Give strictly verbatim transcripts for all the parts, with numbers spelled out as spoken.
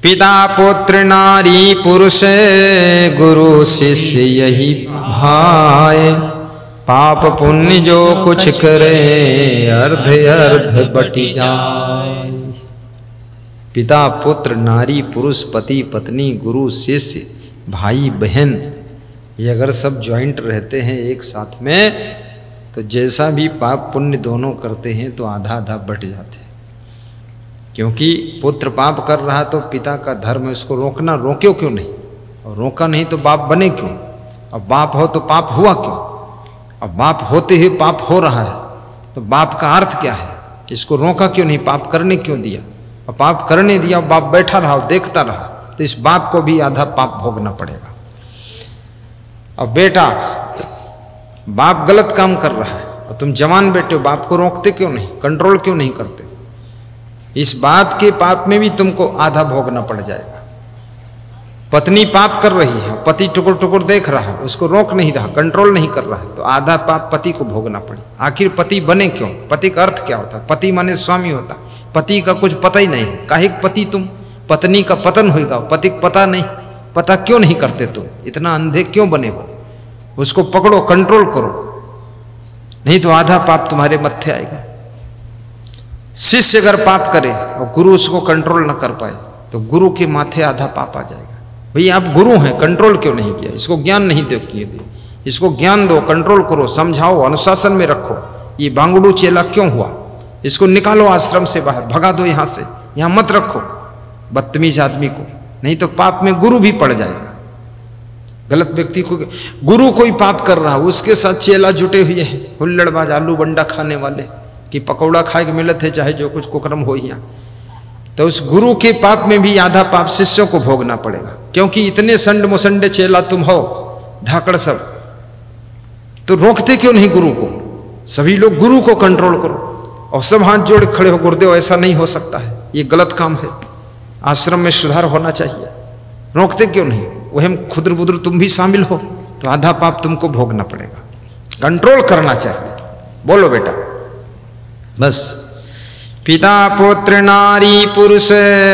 पिता पुत्र नारी पुरुष गुरु शिष्य यही भाई, पाप पुण्य जो कुछ करे अर्ध अर्ध बटी जाए। पिता पुत्र नारी पुरुष पति पत्नी गुरु शिष्य भाई बहन, ये अगर सब ज्वाइंट रहते हैं एक साथ में तो जैसा भी पाप पुण्य दोनों करते हैं तो आधा आधा बट जाते हैं। क्योंकि पुत्र पाप कर रहा तो पिता का धर्म उसको रोकना, रोक्यो क्यों नहीं? और रोका नहीं तो बाप बने क्यों? अब बाप हो तो पाप हुआ क्यों? अब बाप होते ही पाप हो रहा है तो बाप का अर्थ क्या है? इसको रोका क्यों नहीं? पाप करने क्यों दिया? और पाप करने दिया, बाप बैठा रहा देखता रहा तो इस बाप को भी आधा पाप भोगना पड़ेगा। अब बेटा बाप गलत काम कर रहा है और तुम जवान बेटे हो, बाप को रोकते क्यों नहीं? कंट्रोल क्यों नहीं करते? इस बाप के पाप में भी तुमको आधा भोगना पड़ जाएगा। पत्नी पाप कर रही है, पति टुकुर टुकुर देख रहा है, उसको रोक नहीं रहा, कंट्रोल नहीं कर रहा है, तो आधा पाप पति को भोगना पड़े। आखिर पति बने क्यों? पति का अर्थ क्या होता है? पति माने स्वामी होता। पति का कुछ पता ही नहीं है, काहे पति तुम? पत्नी का पतन होगा, पति को पता नहीं, पता क्यों नहीं करते तुम? इतना अंधे क्यों बने हो? उसको पकड़ो, कंट्रोल करो, नहीं तो आधा पाप तुम्हारे मत्थे आएगा। शिष्य अगर पाप करे और गुरु उसको कंट्रोल न कर पाए तो गुरु के माथे आधा पाप आ जाएगा। भैया आप गुरु हैं, कंट्रोल क्यों नहीं किया? इसको ज्ञान नहीं दे किए दे, इसको ज्ञान दो, कंट्रोल करो, समझाओ, अनुशासन में रखो। ये बांगड़ू चेला क्यों हुआ? इसको निकालो आश्रम से बाहर, भगा दो यहाँ से, यहाँ मत रखो बदतमीज आदमी को, नहीं तो पाप में गुरु भी पड़ जाएगा। गलत व्यक्ति को, गुरु कोई पाप कर रहा है उसके साथ चेला जुटे हुए हैं, हुल्लड़बाज आलू बंडा खाने वाले कि पकौड़ा खाए के मिलत है चाहे जो कुछ कुकरम हो यहाँ, तो उस गुरु के पाप में भी आधा पाप शिष्यों को भोगना पड़ेगा। क्योंकि इतने संड मुसंडे चेला तुम हो, धाकड़ सब, तो रोकते क्यों नहीं गुरु को? सभी लोग गुरु को कंट्रोल करो और सब हाथ जोड़ खड़े हो, गुरुदेव ऐसा नहीं हो सकता है, ये गलत काम है, आश्रम में सुधार होना चाहिए। रोकते क्यों नहीं? वह खुदर बुदर तुम भी शामिल हो तो आधा पाप तुमको भोगना पड़ेगा। कंट्रोल करना चाहिए। बोलो बेटा बस। पिता पुत्र नारी पुरुष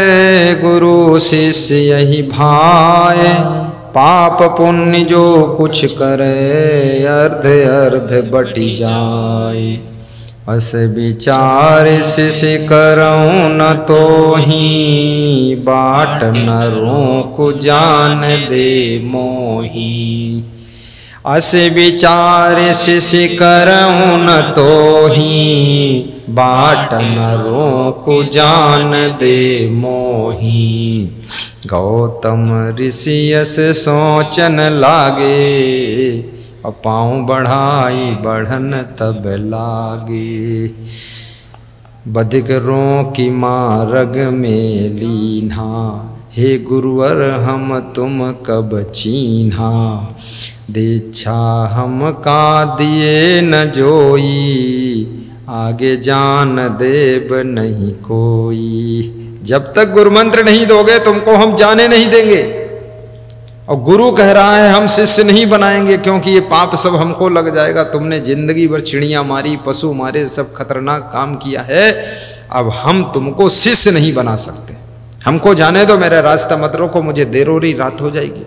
गुरु शिष्य यही भाई, पाप पुण्य जो कुछ करे अर्ध अर्ध बटी जाए। अस विचार शिष्य करऊँ न तो ही, बाट नरों को जान दे मोही। अस विचार शिष्य करऊँ न तो ही, बाट नरों को जान दे मोही। गौतम ऋषि यस सोचन लागे, पाँव बढ़ाई बढ़न तब लागे। बधिक रो की मार्ग में लीन्हा, हे गुरुवर हम तुम कब चीन्हा। दीक्षा हम का दिए न जोई, आगे जान देव नहीं कोई। जब तक गुरु मंत्र नहीं दोगे तुमको हम जाने नहीं देंगे। और गुरु कह रहा है हम शिष्य नहीं बनाएंगे क्योंकि ये पाप सब हमको लग जाएगा। तुमने जिंदगी भर चिड़िया मारी, पशु मारे, सब खतरनाक काम किया है, अब हम तुमको शिष्य नहीं बना सकते। हमको जाने दो, मेरा रास्ता मत रोको, मुझे देरोरी रात हो जाएगी।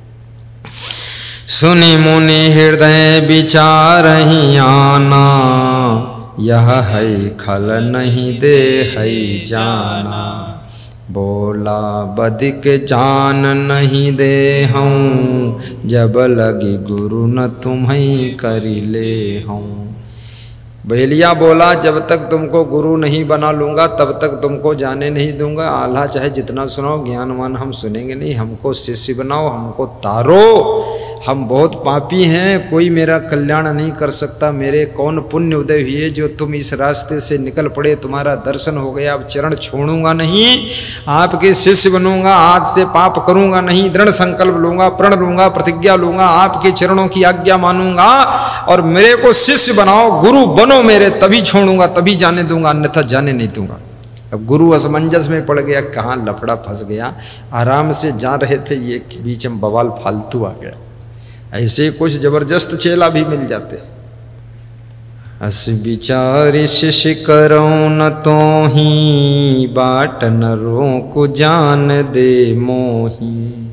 सुनी मुनि हृदय विचार ही आना, यह है खल नहीं दे है जाना। बोला बधिक जान नहीं दे हूँ, जब लगी गुरु न तुम्हें करी ले हूँ। बहेलिया बोला जब तक तुमको गुरु नहीं बना लूँगा तब तक तुमको जाने नहीं दूंगा। आल्हा चाहे जितना सुनाओ, ज्ञानवान हम सुनेंगे नहीं। हमको शिष्य बनाओ, हमको तारो। हम बहुत पापी हैं, कोई मेरा कल्याण नहीं कर सकता। मेरे कौन पुण्य उदय हुए जो तुम इस रास्ते से निकल पड़े, तुम्हारा दर्शन हो गया। अब चरण छोड़ूंगा नहीं, आपके शिष्य बनूंगा। आज से पाप करूंगा नहीं, दृढ़ संकल्प लूंगा, प्रण लूंगा, प्रतिज्ञा लूंगा, आपके चरणों की आज्ञा मानूंगा। और मेरे को शिष्य बनाओ, गुरु बनो मेरे, तभी छोड़ूंगा, तभी जाने दूंगा, अन्यथा जाने नहीं दूंगा। अब गुरु असमंजस में पड़ गया, कहाँ लफड़ा फंस गया। आराम से जा रहे थे, ये बीच में बवाल फालतू आ गया। ऐसे कुछ जबरदस्त चेला भी मिल जाते। अस विचार शिष्य करो न तो ही बाट नरों को जान दे मोही।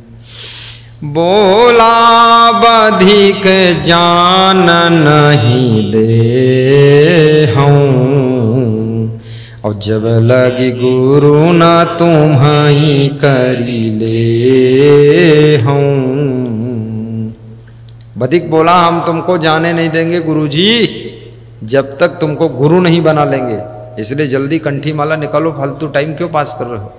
बोला बधिक जान नहीं दे हूँ, और जब लगी गुरु न तुम्हारी करी ले हूँ। बधिक बोला हम तुमको जाने नहीं देंगे गुरुजी जब तक तुमको गुरु नहीं बना लेंगे, इसलिए जल्दी कंठी माला निकालो, फालतू टाइम क्यों पास कर रहे हो।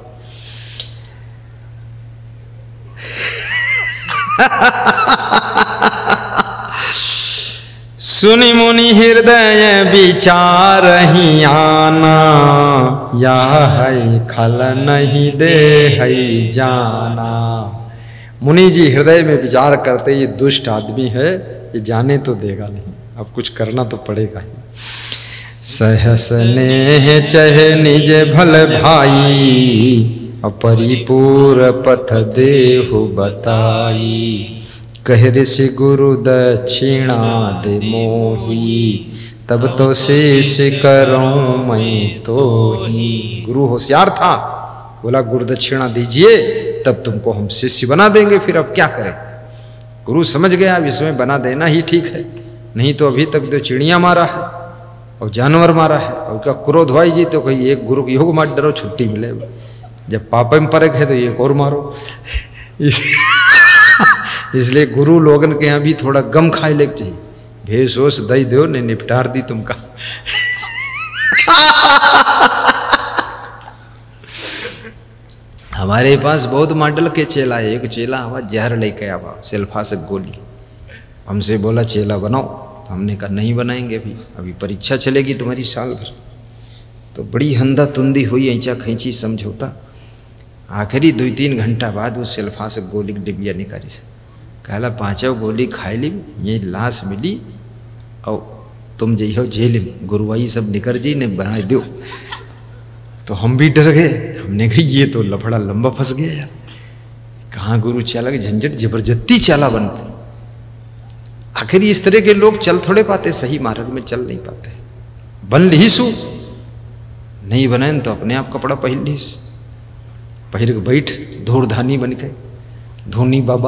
सुनि मुनि हृदय विचार ही आना, या है खल नहीं दे है जाना। मुनि जी हृदय में विचार करते ये दुष्ट आदमी है, ये जाने तो देगा नहीं, अब कुछ करना तो पड़ेगा ही। सहस नेह चह निज भल भाई, अपरिपूर पथ देहु बताई। कह ऋषि गुरु दक्षिणा दे मोही, तब तो शेष करूं मैं तो ही। गुरु होशियार था, बोला गुरु दक्षिणा दीजिए तब तुमको हम शिष्य बना देंगे, फिर अब क्या करें। गुरु समझ गया अब इसमें बना देना ही ठीक है, नहीं तो अभी तक तो चिड़िया मारा है और जानवर मारा है, और क्या क्रोध भाई जी तो कहीं एक गुरु की योग मार डरो छुट्टी मिले, जब पापा में परख है तो एक और मारो। इस, इसलिए गुरु लोगन के यहाँ भी थोड़ा गम खाए लेके चाहिए, भेष होश दई दो ने निपटार दी तुमका। हमारे पास बहुत मॉडल के चेला है, एक चेला आवा जहर लेके आवा सेल्फा से गोली, हमसे बोला चेला बनाओ, तो हमने कहा नहीं बनाएंगे अभी, अभी परीक्षा चलेगी तुम्हारी साल भर। तो बड़ी हंदा तुंदी हुई, ऐचा खींची समझौता। आखिरी दो तीन घंटा बाद वो सेल्फा से गोली डिबिया निकाली से कहला पाँचों गोली खाई ली, ये लाश मिली और तुम जइहो जेल में, गुरुवाई सब निकर जी ने बना दो। तो हम भी डर गए, हमने कहा ये तो लफड़ा लंबा फंस गया यार, कहाँ गुरु चाला के झंझट जबरदस्ती चाला बनते। आखिर इस तरह के लोग चल थोड़े पाते, सही मार्ग में चल नहीं पाते। बन ली सु नहीं बने तो अपने आप कपड़ा पहन ली, पहिर के बैठ धूर धानी बन के धोनी बाबा।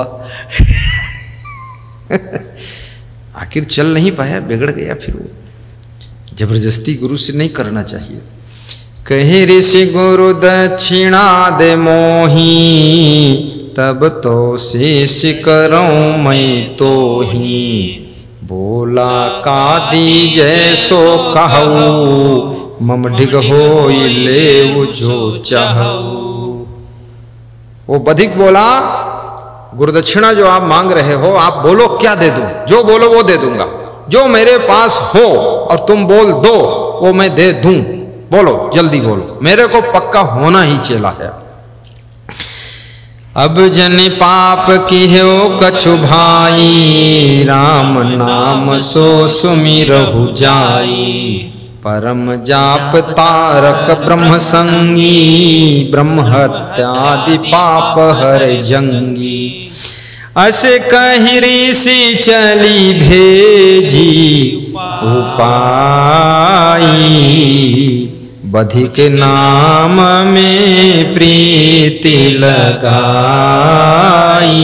आखिर चल नहीं पाया, बिगड़ गया, फिर वो जबरदस्ती गुरु से नहीं करना चाहिए। कहे ऋषि गुरु दक्षिणा दे मोही, तब तो शेष करूं मैं तो ही। बोला का दीजै सो कहू, मम ढिग हो ले जो चाहू। वो बधिक बोला गुरुदक्षिणा जो आप मांग रहे हो आप बोलो क्या दे दूं, जो बोलो वो दे दूंगा, जो मेरे पास हो और तुम बोल दो वो मैं दे दूं, बोलो जल्दी बोलो, मेरे को पक्का होना ही चेला है। अब जन पाप की हो कछु भाई, राम नाम सो सुमिरहु जाई। परम जाप तारक ब्रह्म संगी, ब्रह्म हत्यादि पाप हर जंगी। अस कहि ऋषि चली भेजी उपाई, बधिक नाम में प्रीति लगाई।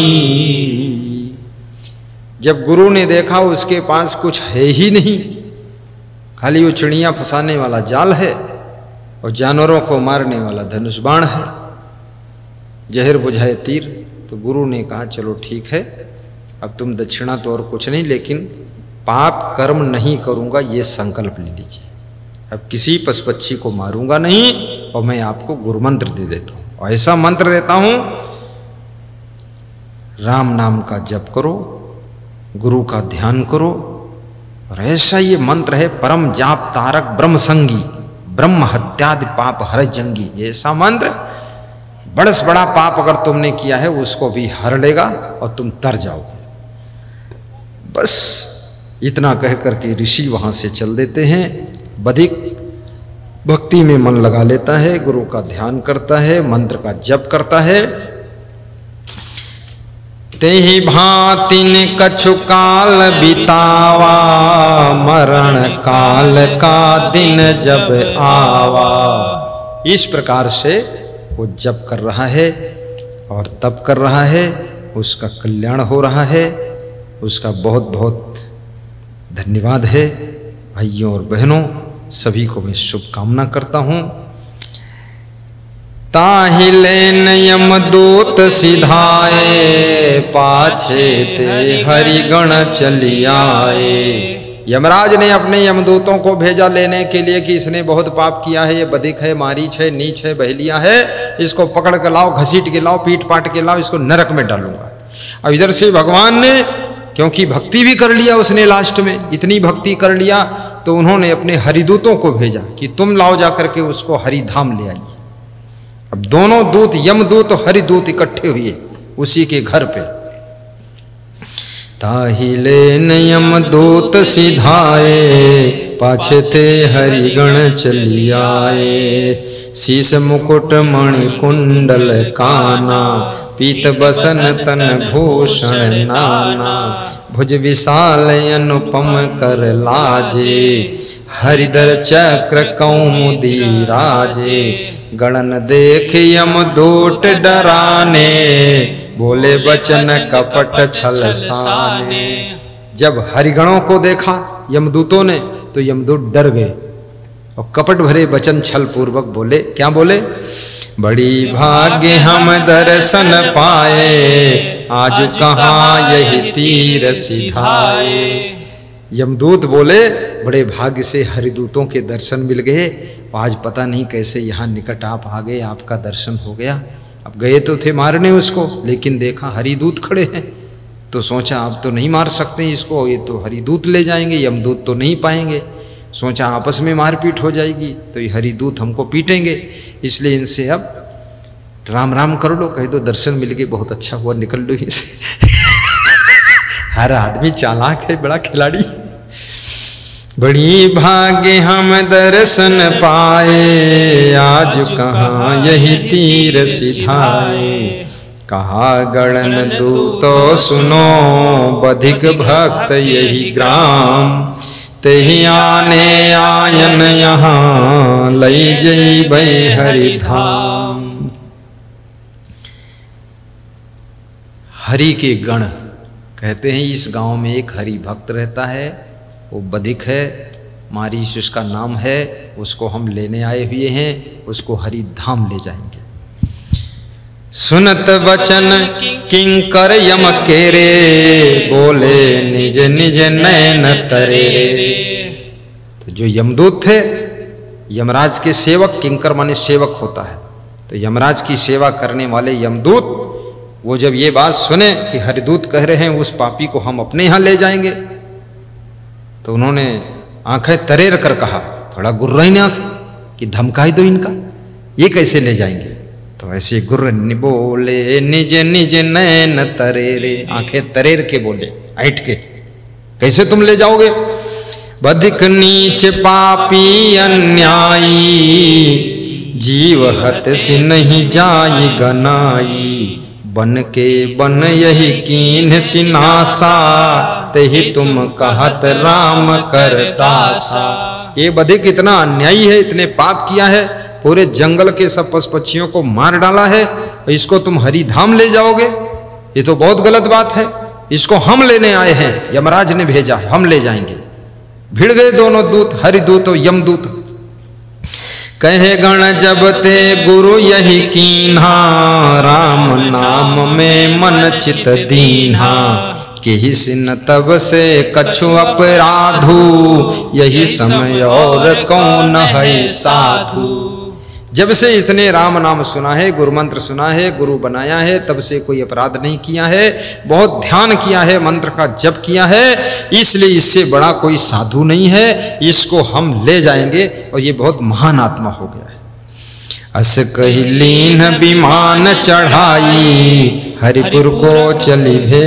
जब गुरु ने देखा उसके पास कुछ है ही नहीं, खाली वो चिड़िया फंसाने वाला जाल है और जानवरों को मारने वाला धनुष बाण है, जहर बुझाए तीर। तो गुरु ने कहा चलो ठीक है, अब तुम दक्षिणा तो और कुछ नहीं, लेकिन पाप कर्म नहीं करूंगा ये संकल्प ले लीजिए। अब किसी पशु पक्षी को मारूंगा नहीं और मैं आपको गुरु मंत्र दे देता हूं, और ऐसा मंत्र देता हूं राम नाम का जप करो, गुरु का ध्यान करो। और ऐसा ये मंत्र है परम जाप तारक ब्रह्म संगी, ब्रह्म हत्यादि पाप हर जंगी। ऐसा मंत्र बड़स बड़ा पाप अगर तुमने किया है उसको भी हर लेगा और तुम तर जाओगे। बस इतना कह करके ऋषि वहां से चल देते हैं। बधिक भक्ति में मन लगा लेता है, गुरु का ध्यान करता है, मंत्र का जप करता है। तेहि भांतिन कछु काल बितावा, मरण काल का दिन जब आवा। इस प्रकार से वो जप कर रहा है और तप कर रहा है, उसका कल्याण हो रहा है। उसका बहुत बहुत धन्यवाद है। भाइयों और बहनों, सभी को मैं शुभकामना करता हूँ। ताहि लेन यमदूत सिधाए, पाछे ते हरिगण चली आए। यमराज ने अपने यमदूतों को भेजा लेने के लिए कि इसने बहुत पाप किया है, ये बधिक है, मारीच है, नीच है, बहेलिया है, इसको पकड़ के लाओ, घसीट के लाओ, पीट पाट के लाओ, इसको नरक में डालूंगा। अब इधर से भगवान ने, क्योंकि भक्ति भी कर लिया उसने, लास्ट में इतनी भक्ति कर लिया, तो उन्होंने अपने हरिदूतों को भेजा कि तुम लाओ जा करके उसको हरिधाम ले आइए। अब दोनों दूत, यमदूत और हरिदूत इकट्ठे हुए उसी के घर पे। ताहि लेन यमदूत सिधाए, पाछे थे हरिगण चली आए। शीस मुकुट मणि कुंडल काना, पीत बसन तन भूषण नाना। भुज विशाल अनुपम कर लाजे, हरिदर चक्र कौमुदी राजे। गणन देख यमदूत डराने, बोले बचन कपट छल साने। जब हरिगणों को देखा यमदूतों ने तो यमदूत डर गए और कपट भरे वचन छल पूर्वक बोले। क्या बोले? बड़ी भाग्य हम दर्शन पाए, आज कहाँ यही तीर सिधाए। यमदूत बोले, बड़े भाग्य से हरिदूतों के दर्शन मिल गए, आज पता नहीं कैसे यहाँ निकट आप आ गए, आपका दर्शन हो गया। अब गए तो थे मारने उसको, लेकिन देखा हरिदूत खड़े हैं तो सोचा अब तो नहीं मार सकते इसको, ये तो हरिदूत ले जाएंगे, यमदूत तो नहीं पाएंगे। सोचा आपस में मारपीट हो जाएगी तो ये हरिदूत हमको पीटेंगे, इसलिए इनसे अब राम राम कर लो, कह दो दर्शन मिल गए, बहुत अच्छा हुआ, निकल लो इसे। हर आदमी चालाक है, बड़ा खिलाड़ी। बड़ी भाग्य हम दर्शन पाए, आज कहाँ यही तीर सिधाए। कहा गणन दूतो सुनो, बधिक भक्त यही ग्राम। तेहि आने आयन यहाँ, लई जइबै हरिधाम। हरि के गण कहते हैं, इस गांव में एक हरि भक्त रहता है, वो बधिक है, मारीच उसका नाम है, उसको हम लेने आए हुए हैं, उसको हरिधाम ले जाएंगे। सुनत वचन किंकर यम केरे, बोले निज निज नैन तरे। तो जो यमदूत थे, यमराज के सेवक, किंकर माने सेवक होता है, तो यमराज की सेवा करने वाले यमदूत, वो जब ये बात सुने कि हरिदूत कह रहे हैं उस पापी को हम अपने यहाँ ले जाएंगे, तो उन्होंने आंखें तरेर कर कहा, थोड़ा गुर्राई आंख कि धमकाई दो इनका, ये कैसे ले जाएंगे। तो ऐसे गुर्र बोले निज निज नैन तरेरे, आंखें तरेर के बोले, ऐठ के, कैसे तुम ले जाओगे। बधिक नीच पापी अन्यायी, जीव हत से नहीं जाई गनाई। बन के बन यही कीन सिनासा, तेहि तुम कहत राम करतासा। ये बधिक इतना अन्यायी है, इतने पाप किया है, पूरे जंगल के सब पशु पक्षियों को मार डाला है, इसको तुम हरिधाम ले जाओगे, ये तो बहुत गलत बात है। इसको हम लेने आए हैं, यमराज ने भेजा, हम ले जाएंगे। भिड़ गए दोनों दूत, हरिदूत और यमदूत। कहे गण जब ते गुरु यही कीन्हा, राम नाम में मन चित दीन्हा। केहि सिन तब से कछु अपराधु, यही समय और कौन है साधु। जब से इसने राम नाम सुना है, गुरु मंत्र सुना है, गुरु बनाया है, तब से कोई अपराध नहीं किया है, बहुत ध्यान किया है, मंत्र का जप किया है, इसलिए इससे बड़ा कोई साधु नहीं है, इसको हम ले जाएंगे और ये बहुत महान आत्मा हो गया है। अस कही लीन विमान चढ़ाई, हरिपुर को चली भे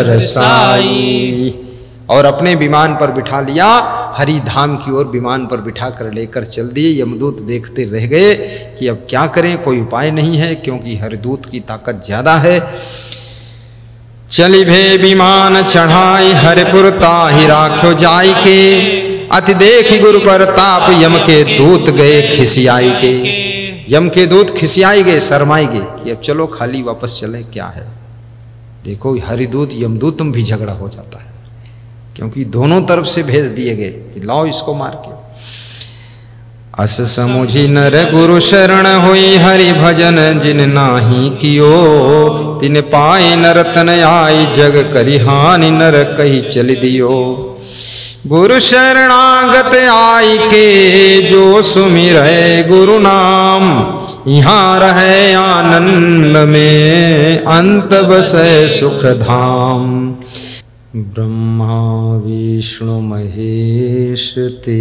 हरसाई। और अपने विमान पर बिठा लिया, हरिधाम की ओर विमान पर बिठा कर लेकर चल दिए। यमदूत देखते रह गए कि अब क्या करें, कोई उपाय नहीं है, क्योंकि हरिदूत की ताकत ज्यादा है। चली भे विमान चढ़ाई हरिपुर ताहि राख्यो जाय के। अति देखी गुरु पर ताप यम के दूत गए खिसियाई के। यम के दूत खिसियाई गए, शर्माई गए कि अब चलो खाली वापस चले, क्या है। देखो हरिदूत यमदूत में भी झगड़ा हो जाता है, क्योंकि दोनों तरफ से भेज दिए गए कि लाओ इसको मार के। अस समुझी नर गुरु शरण हुई हरि भजन जिन नाही कियो। तिन पाए नरतन आई जग करी हानि नर कही चल दियो। गुरु शरणागत आई के जो सुमिरै गुरु नाम। यहाँ रहे आनंद में अंत बसै सुख धाम। ब्रह्मा विष्णु महेश ते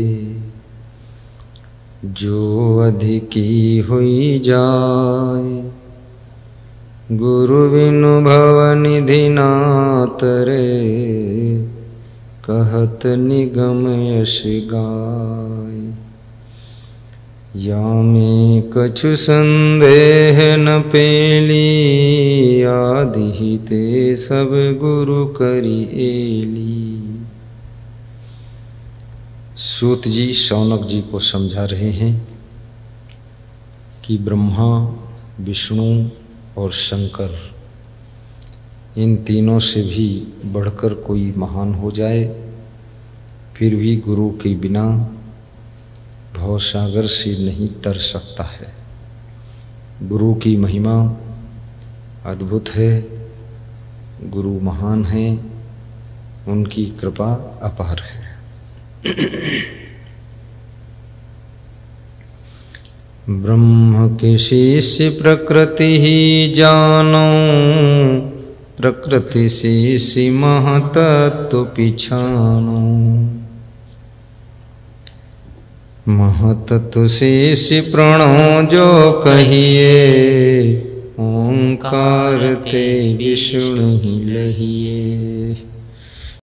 जो अधिकी हुई जाय। गुरु बिनु भव निधि ना तरे कहत निगम यश गाय। या में कछु संदेह न पेली आदि ते सब गुरु करी एली। सूत जी शौनक जी को समझा रहे हैं कि ब्रह्मा विष्णु और शंकर इन तीनों से भी बढ़कर कोई महान हो जाए फिर भी गुरु के बिना भवसागर से नहीं तर सकता है। गुरु की महिमा अद्भुत है, गुरु महान है, उनकी कृपा अपार है। ब्रह्म के शिष्य प्रकृति ही जानो। प्रकृति शिष्य महतत्व पिछानो। महतत्व शिष्य प्रणो जो कहिए। ओंकार ते विष्णु ही लहिए।